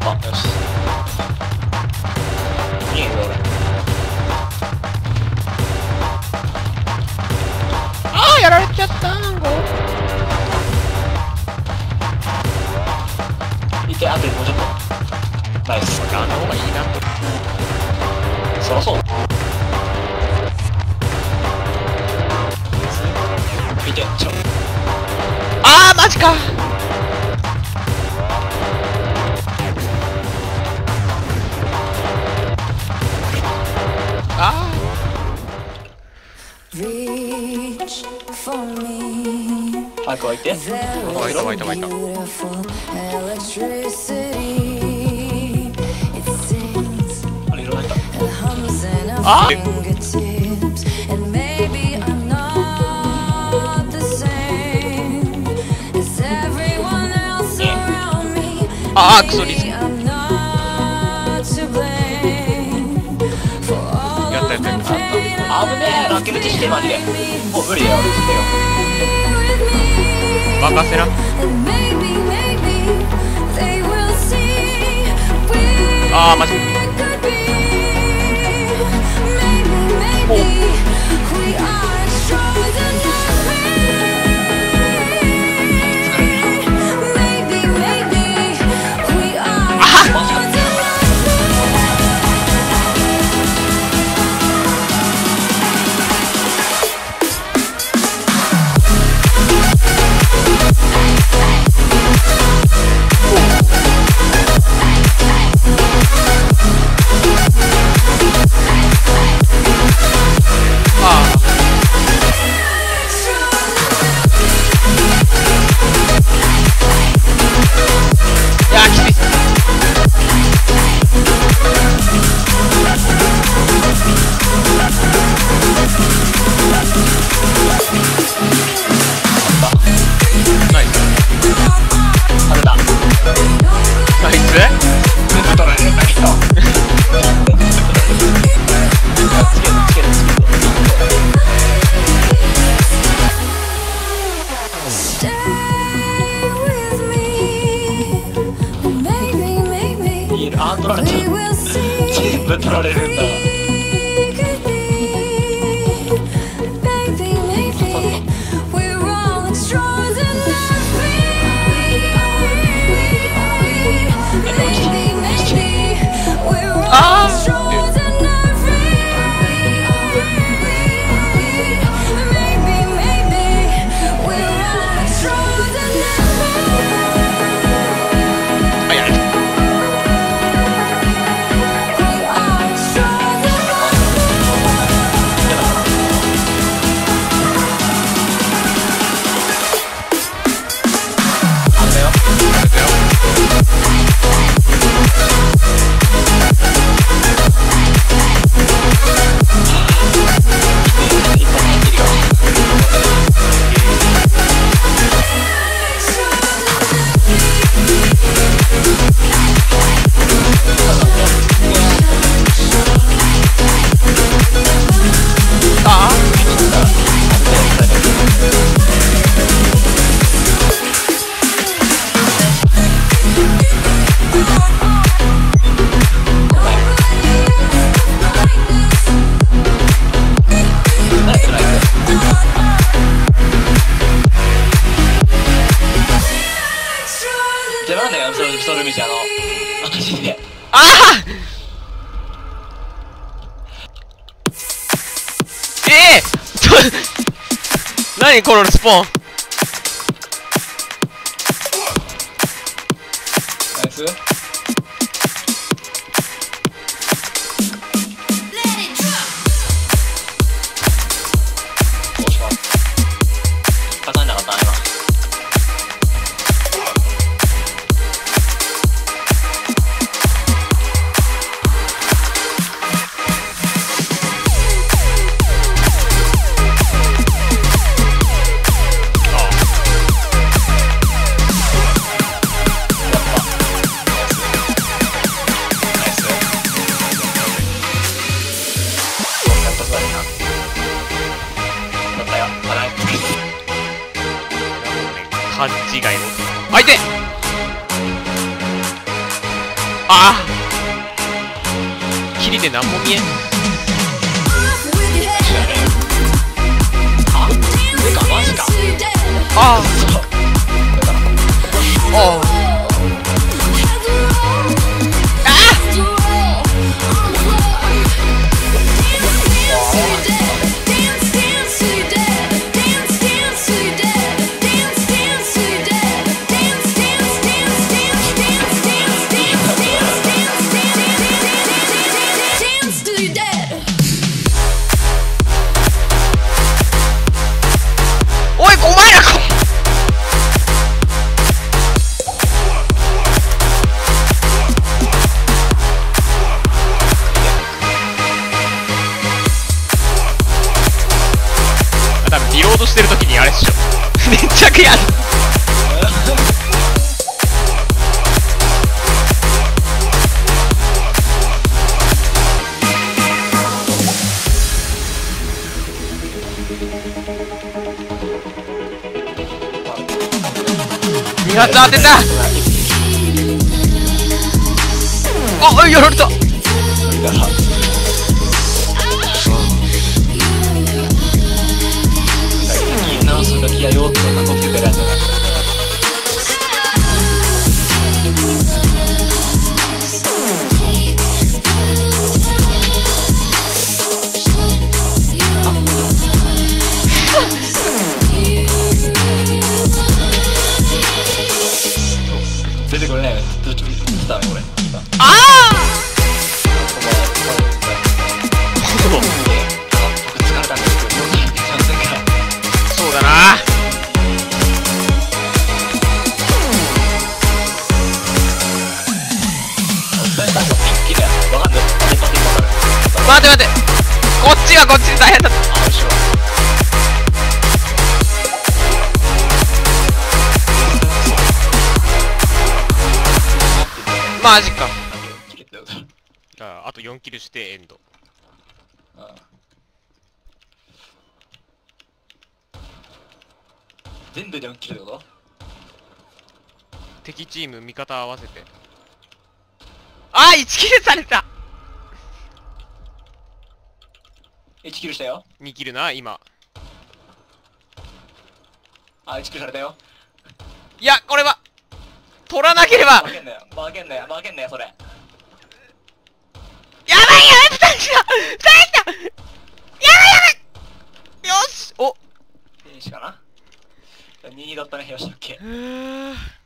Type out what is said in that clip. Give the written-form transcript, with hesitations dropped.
か。よし。いいね、俺。 ああ、やられちゃった。 いけ、あともうちょっと。ナイス。 あの方がいいな。 そらそう。見て、ちょ。 ああ、マジか。ああ。 早く開いて。 湧いた湧いた湧いた。 あれ、色入った。 あああ、クソリスク。やったやったやった。 危ねえ、ラケルチしてマジで。もう無理だよ、俺してよ。 任せな。ああ、マジ。おっ。 あー、取られちゃう。全部取られるんだ。 何このスポーン。 ナイス。勝たんなかったな今。 勘違いの相手。 ああ霧で何も見えん。 あ、でかマジか。 あそうあああおい、お前らこ多分リロードしてる時にあれっしょめっちゃくやる2発当てた。あ、やられた。 ナースが気合いをとか取ってたやつだ。出てこれないよ。どっちダメこれ。 ああ。 僕疲れたんですけど、よくできませんか。 そうだな。待て待て。こっちがこっちで大変だった。マジか。じゃああと4キルしてエンド。 全部で4キルってこと？ 敵チーム味方合わせて。あー、1キルされた。 1キルしたよ。 2キルな今。 あ、1キルされたよ。 いや、これは取らなければ。 負けんなよ、負けんなよ、負けんなよ、それ。 やばいやばい、2人だ、2人だ。やばいやばい。よし、お。 フィニッシュかな。2だったね、よし、オッケー。